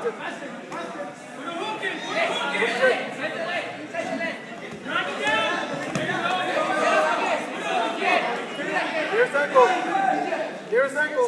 Here's ankle. Here's ankle.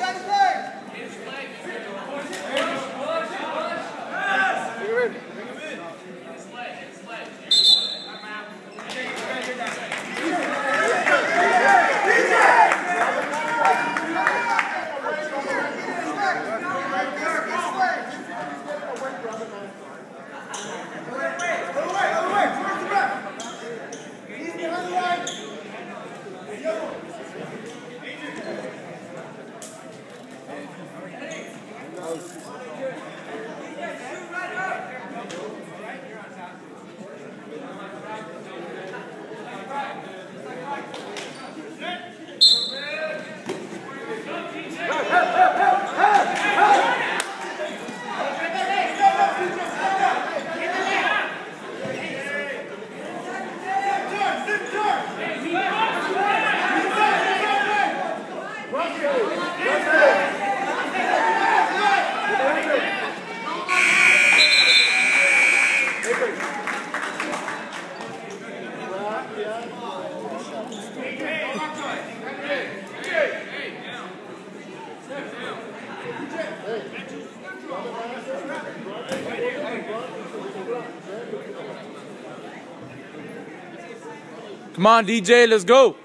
Come on, DJ, let's go.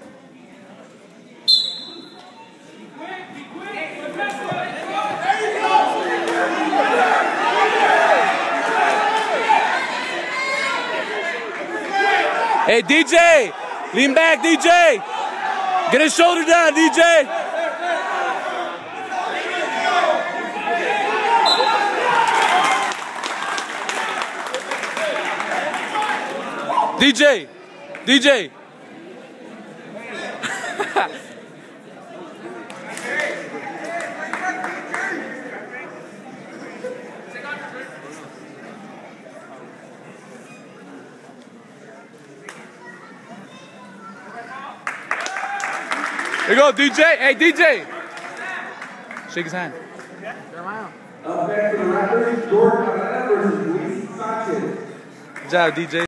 Hey, DJ, lean back, DJ. Get his shoulder down, DJ. DJ. DJ. Here you go, DJ. Hey, DJ. Shake his hand. Back to the Raptors, Jordan Atlanta versus Luis Sanchez. Good job, DJ.